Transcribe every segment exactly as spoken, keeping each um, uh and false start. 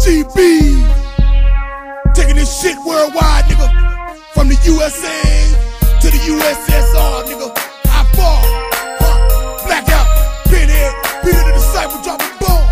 G B, taking this shit worldwide, nigga. From the U S A to the U S S R, nigga. I fall, huh? Blackout, pinhead, Peter the Disciple, drop a bomb.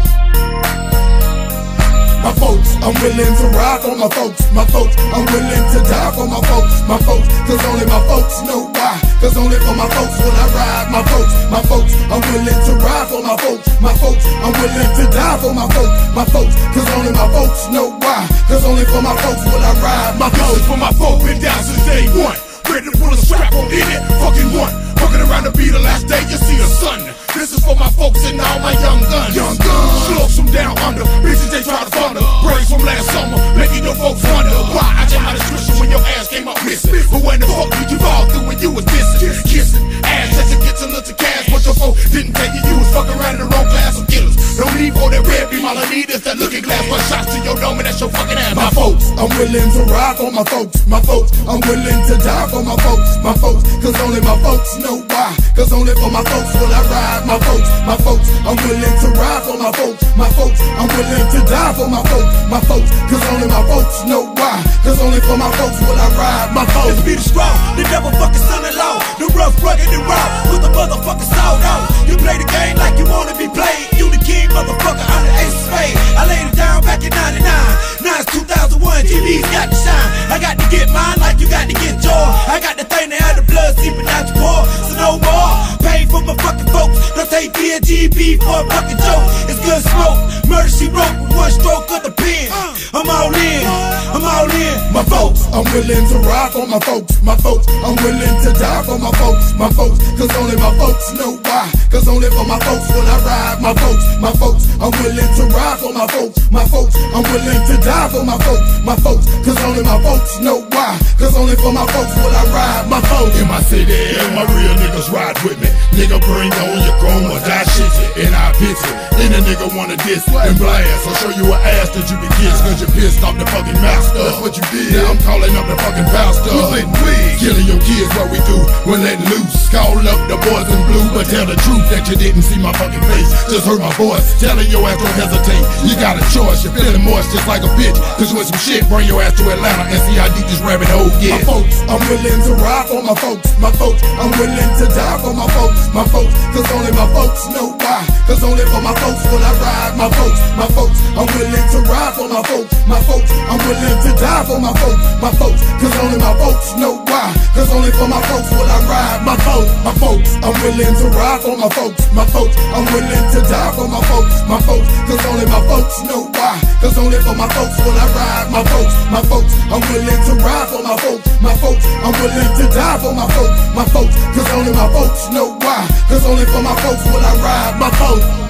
My folks, I'm willing to ride for my folks. My folks, I'm willing to die for my folks. My folks, cause only my folks know why. Cause only for my folks will I ride. My folks, my folks, I'm willing to ride for my folks. My folks, I'm willing to die for my folks. My folks, cause only my folks know why. Cause only for my folks will I ride. My folks, for my folks, been down since day one. Ready to pull a strap on in it, fucking one. Fucking around to be the last day you see the sun. This is for my folks and all my young guns. Young guns. Slopes them down under, bitches they try to thunder. Brains from last summer, making your folks wonder why I just had a switch when your ass came up missing. But when the fuck did you fall through when you was dissing? Kissing, ass just to get some little cash, but your folk didn't tell you you was fucking around in the wrong class of killers. No need for that red beam, all I need is that looking glass. One shots to your dome and that's your fucking ass. My folks, I'm willing to ride for my folks. My folks, I'm willing to die for my folks. My folks, cause only my folks know why. Cause only for my folks will I ride. My folks, my folks, I'm willing to ride for my folks. My folks, I'm willing to die for my folks. My folks, cause only my folks know why. Cause only for my folks will I ride. My folks, be the strong, the devil fucking son-in-law, the rough, rugged, and raw, with the motherfucking sound on. You play the game like you wanna be played. You the king, motherfucker, I'm the ace of spades. I laid it down back in ninety-nine. Now it's two thousand one, G B's got to shine. I got to get mine like you got to get yours. I got the thing that had the blood seeping out your pores. So no more pain for my fucking folks. Don't take D G B for a fucking joke. It's good smoke, murder she wrote with one stroke of the pen. I'm all in, I'm all in. My folks, I'm willing to ride for my folks. My folks, I'm willing to die for my folks. My folks, cause only my folks know why. Cause only for my folks will I ride. My folks, my folks, I'm willing to ride for my folks. My folks, I'm willing to die for my folks. My folks, cause only my folks know why. Cause only for my folks will I ride. My folks, in my city, and my real niggas ride with me. Nigga, bring on your chrome or die shit you, and I pitch it. Any nigga wanna diss and blast, I'll show you an ass that you can kiss. Cause you pissed off the fucking master. That's what you did. Now I'm calling up the fucking pastor. We letting weed, killing your kids, what we do. We're letting loose. Call up the boys in blue, but tell the truth that you didn't see my fucking face. Just heard my voice, telling your ass don't hesitate. You got a choice, you're feeling moist just like a bitch. Cause you with some shit, bring your ass to Atlanta and see how deep this rabbit hole get. My folks, I'm willing to ride for my folks. My folks, I'm willing to die for my folks. My folks, cause only my folks know why. Cause only for my folks will I ride. My folks, my folks, I'm willing to ride for my folks. My folks, I'm willing to die for my folks. My folks, cause only my folks know why. Cause only for my folks will I ride. My folks, my folks, I'm willing to ride for my folks. My folks, I'm willing to die for my folks. My folks, cause only my folks know why. Cause only for my folks will I ride. My folks, my folks, I'm willing to ride for my folks. My folks, I'm willing to die for my folks. My folks, cause only my folks know why. Cause only for my folks will I ride. My folks.